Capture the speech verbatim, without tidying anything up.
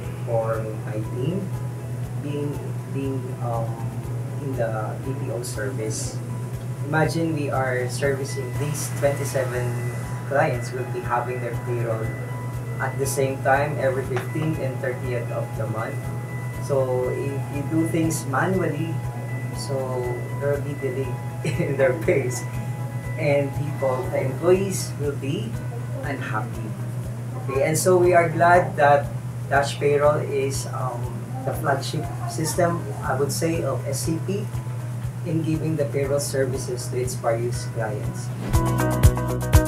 for my team being being um, in the B P O service. Imagine we are servicing these twenty-seven clients will be having their payroll at the same time every fifteenth and thirtieth of the month. So if you do things manually, so there will be delay in their pays, and people, the employees will be unhappy. Okay, and so we are glad that Dash Payroll is um, the flagship system, I would say, of S C P in giving the payroll services to its various clients.